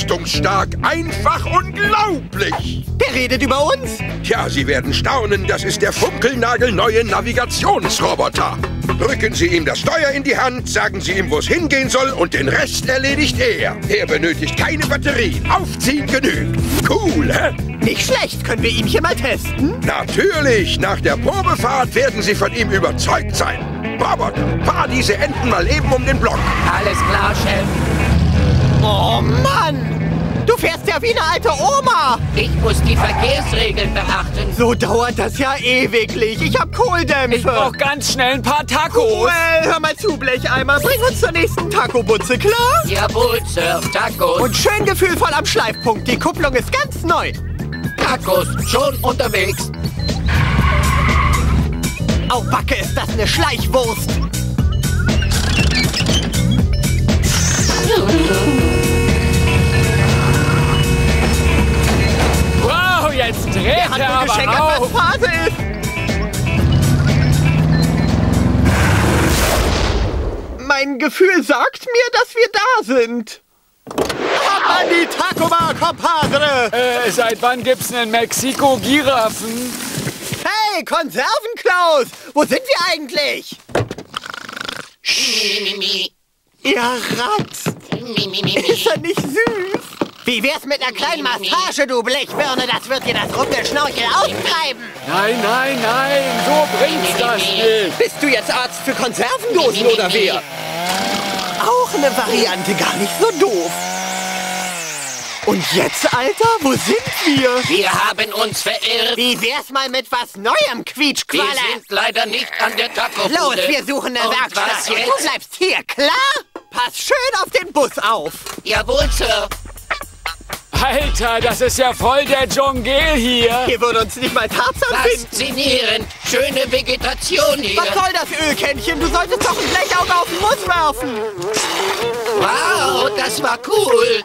leistungsstark, einfach unglaublich. Der redet über uns? Ja, Sie werden staunen, das ist der funkelnagelneue Navigationsroboter. Drücken Sie ihm das Steuer in die Hand, sagen Sie ihm, wo es hingehen soll und den Rest erledigt er. Er benötigt keine Batterien. Aufziehen genügt. Cool, hä? Nicht schlecht. Können wir ihn hier mal testen? Natürlich. Nach der Probefahrt werden Sie von ihm überzeugt sein. Roboter, fahr diese Enten mal eben um den Block. Alles klar, Chef. Oh Mann! Du fährst ja wie eine alte Oma! Ich muss die Verkehrsregeln beachten. So dauert das ja ewiglich. Ich hab Kohldämpfe. Ich brauch ganz schnell ein paar Tacos. Well, hör mal zu, Blecheimer. Bring uns zur nächsten Taco-Butze, klar? Jawohl, Sir. Tacos. Und schön gefühlvoll am Schleifpunkt. Die Kupplung ist ganz neu. Tacos. Schon unterwegs. Au Backe, ist das eine Schleichwurst. Wow, jetzt dreht Hat er nur aber geschenkt, auf. was Phase ist. Mein Gefühl sagt mir, dass wir da sind. Ab an die Taco-Bar, compadre! Seit wann gibt's denn in Mexiko Giraffen? Hey, Konservenklaus! Wo sind wir eigentlich? Mimi. Ihr ratzt. Ist er nicht süß? Wie wär's mit einer kleinen Massage, du Blechbirne? Das wird dir das Rumpelschnorchel austreiben. Nein, nein, nein, so bringt's das nicht. Bist du jetzt Arzt für Konservendosen oder wer? Auch eine Variante, gar nicht so doof. Und jetzt, Alter, wo sind wir? Wir haben uns verirrt. Wie wär's mal mit was Neuem, Wir Quietschqualle? sind leider nicht an der Taco-Bude. Los, wir suchen eine Und Werkstatt. was Und jetzt? du bleibst hier, klar? Pass schön auf den Bus auf. Jawohl, Sir. Alter, das ist ja voll der Dschungel hier. Hier würde uns nicht mal Tarzan finden. Faszinierend. Schöne Vegetation hier. Was soll das Ölkännchen? Du solltest doch ein Blechauge auf den Bus werfen. Wow, das war cool.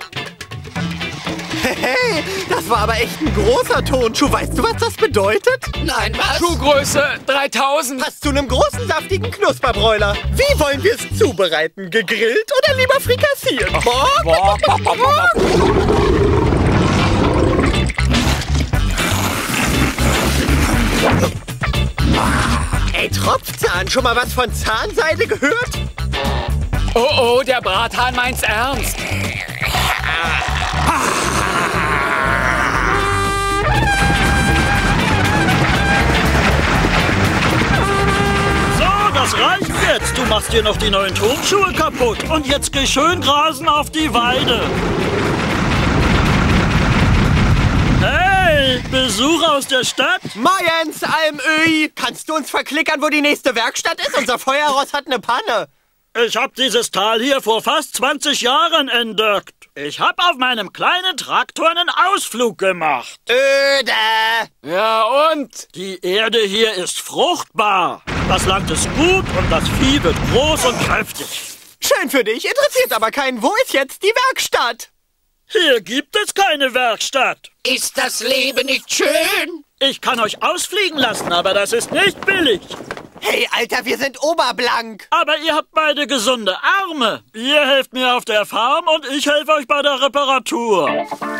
Hey, das war aber echt ein großer Turnschuh. Weißt du, was das bedeutet? Nein, was? Schuhgröße 3000. Passt zu einem großen, saftigen Knusperbräuler. Wie wollen wir es zubereiten? Gegrillt oder lieber frikassiert? Ey, Tropfzahn, schon mal was von Zahnseide gehört? Oh, oh, der Brathahn meint's ernst. So, das reicht jetzt. Du machst dir noch die neuen Turnschuhe kaputt. Und jetzt geh schön grasen auf die Weide. Hey, Besuch aus der Stadt? Mayens, Almöhi! Kannst du uns verklickern, wo die nächste Werkstatt ist? Unser Feuerross hat eine Panne. Ich hab dieses Tal hier vor fast 20 Jahren entdeckt. Ich hab auf meinem kleinen Traktor einen Ausflug gemacht. Öde! Ja, und? Die Erde hier ist fruchtbar. Das Land ist gut und das Vieh wird groß und kräftig. Schön für dich, interessiert aber keinen. Wo ist jetzt die Werkstatt? Hier gibt es keine Werkstatt. Ist das Leben nicht schön? Ich kann euch ausfliegen lassen, aber das ist nicht billig. Hey, Alter, wir sind oberblank. Aber ihr habt beide gesunde Arme. Ihr helft mir auf der Farm und ich helfe euch bei der Reparatur.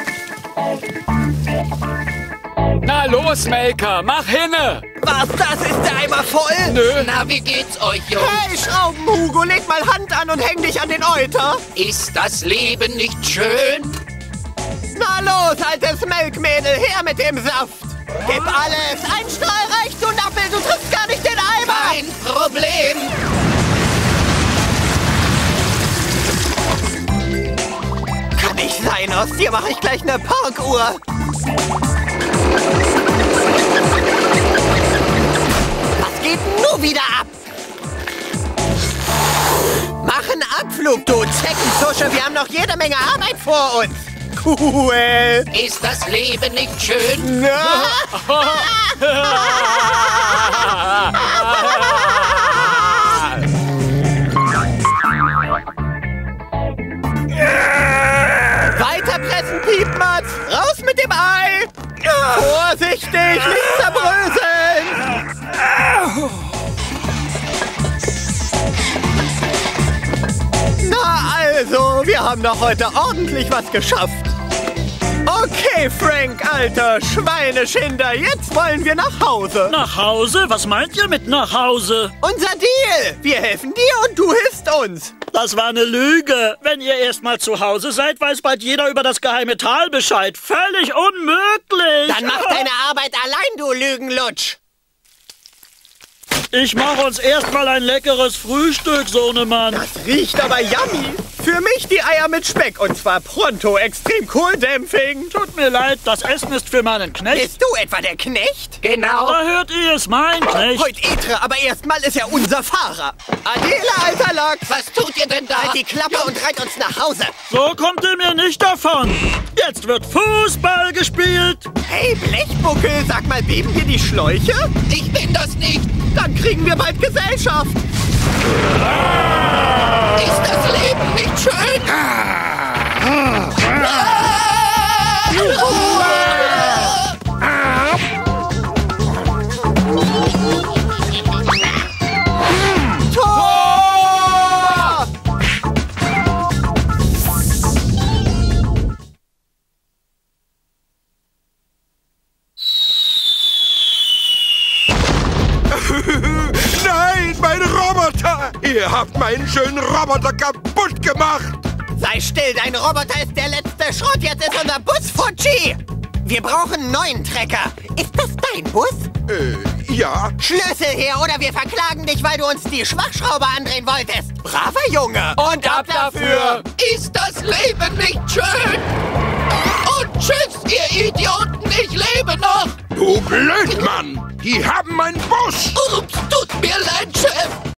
Na los, Maker, mach hinne. Was, das ist der Eimer voll? Nö. Na, wie geht's euch, Jungs? Hey, Schrauben-Hugo, leg mal Hand an und häng dich an den Euter. Ist das Leben nicht schön? Na los, altes Melkmädel, her mit dem Saft. Gib alles, ein Strahl reicht, du Nappel, du triffst gar nicht den Eimer. Kein Problem. Kann nicht sein, aus dir mache ich gleich eine Parkuhr. Was geht nur wieder ab? Mach einen Abflug, du Zeckenzusche, wir haben noch jede Menge Arbeit vor uns. Cool. Ist das Leben nicht schön? Weiterpressen, Piepmatz! Raus mit dem Ei! Vorsichtig, nicht zerbröseln! Na also, wir haben doch heute ordentlich was geschafft. Hey Frank, alter Schweineschinder, jetzt wollen wir nach Hause. Nach Hause? Was meint ihr mit nach Hause? Unser Deal. Wir helfen dir und du hilfst uns. Das war eine Lüge. Wenn ihr erst mal zu Hause seid, weiß bald jeder über das geheime Tal Bescheid. Völlig unmöglich. Dann mach deine Arbeit allein, du Lügenlutsch. Ich mache uns erstmal ein leckeres Frühstück, Sohnemann. Das riecht aber yummy. Für mich die Eier mit Speck und zwar pronto, extrem kohldämpfing. Tut mir leid, das Essen ist für meinen Knecht. Bist du etwa der Knecht? Genau. Da hört ihr es, mein Knecht. Heute Etre, aber erstmal ist er unser Fahrer. Adele, alter Lachs. Was tut ihr denn da? Halt die Klappe und reit uns nach Hause. So kommt ihr mir nicht davon. Jetzt wird Fußball gespielt. Hey, Blechbuckel, sag mal, beben dir die Schläuche? Ich bin das nicht. Dann kriegen wir bald Gesellschaft. Ist das Leben nicht schön? Tor! Nein, mein Roboter! Ihr habt meinen schönen Roboter kaputt gemacht! Sei still, dein Roboter ist der letzte Schrott. Jetzt ist unser Bus Futschi. Wir brauchen einen neuen Trecker. Ist das dein Bus? Ja. Schlüssel her oder wir verklagen dich, weil du uns die Schwachschraube andrehen wolltest. Braver Junge. Und ab dafür. Ist das Leben nicht schön? Und tschüss, ihr Idioten, ich lebe noch. Du Blödmann! Die haben meinen Bus! Ups, du